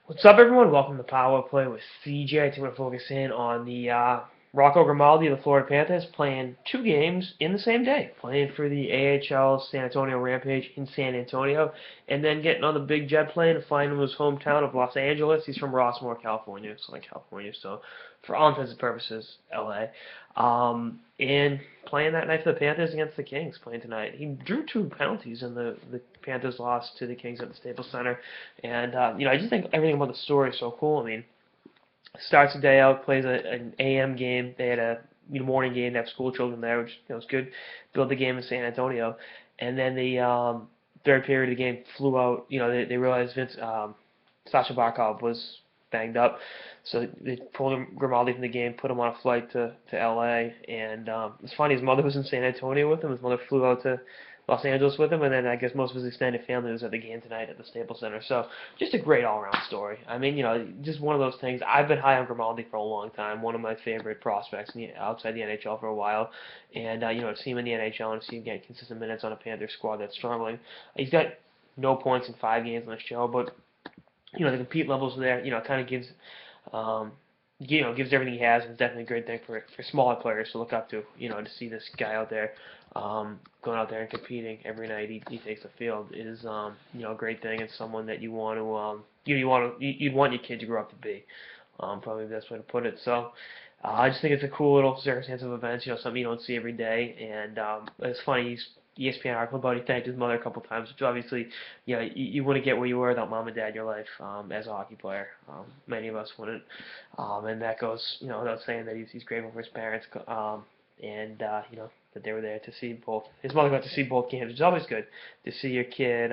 What's up, everyone? Welcome to Power Play with CJ. Today we're going to focus in on the Rocco Grimaldi of the Florida Panthers playing two games in the same day, playing for the AHL San Antonio Rampage in San Antonio, and then getting on the big jet plane and flying to his hometown of Los Angeles. He's from Rossmore, California, Southern California, so for all intents and purposes, LA. And playing that night for the Panthers against the Kings, playing tonight. He drew two penalties in the Panthers loss to the Kings at the Staples Center. And, I just think everything about the story is so cool. I mean, starts the day out, plays an AM game. They had a morning game to have school children there, which was good. Build the game in San Antonio. And then the third period of the game flew out. They realized Sasha Barkov was banged up. So they pulled Grimaldi from the game, put him on a flight to LA, and it's funny, his mother was in San Antonio with him. His mother flew out to Los Angeles with him, and then I guess most of his extended family was at the game tonight at the Staples Center. So just a great all-around story. I mean, just one of those things. I've been high on Grimaldi for a long time. One of my favorite prospects outside the NHL for a while, and to see him in the NHL and see him get consistent minutes on a Panthers squad that's struggling. He's got no points in 5 games on the show, but the compete levels there, kind of um, gives everything he has, and it's definitely a great thing for smaller players to look up to. To see this guy out there, going out there and competing every night he takes the field is, a great thing, and someone that you want to, you'd want your kid to grow up to be. Probably the best way to put it. So. I just think it's a cool little circumstance of events, something you don't see every day, and it's funny. ESPN article about he thanked his mother a couple times, which obviously, you wouldn't get where you were without mom and dad in your life as a hockey player. Many of us wouldn't, and that goes, without saying that he's grateful for his parents, and that they were there to see both. His mother got to see both games, which is always good to see your kid,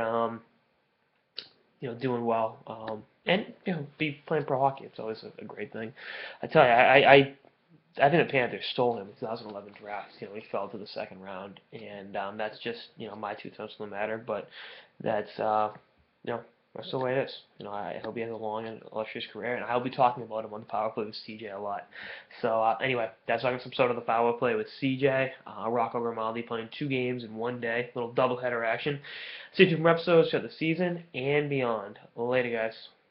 doing well, and be playing pro hockey. It's always a great thing. I tell you, I think the Panthers stole him in 2011 draft. He fell to the second round, and that's just my 2 cents on the matter. But that's that's the way it is. I hope he has a long and illustrious career, and I'll be talking about him on the Power Play with CJ a lot. So anyway, that's our episode of the Power Play with CJ. Rocco Grimaldi playing 2 games in one day, little doubleheader action. See you for more episodes throughout the season and beyond. Later, guys.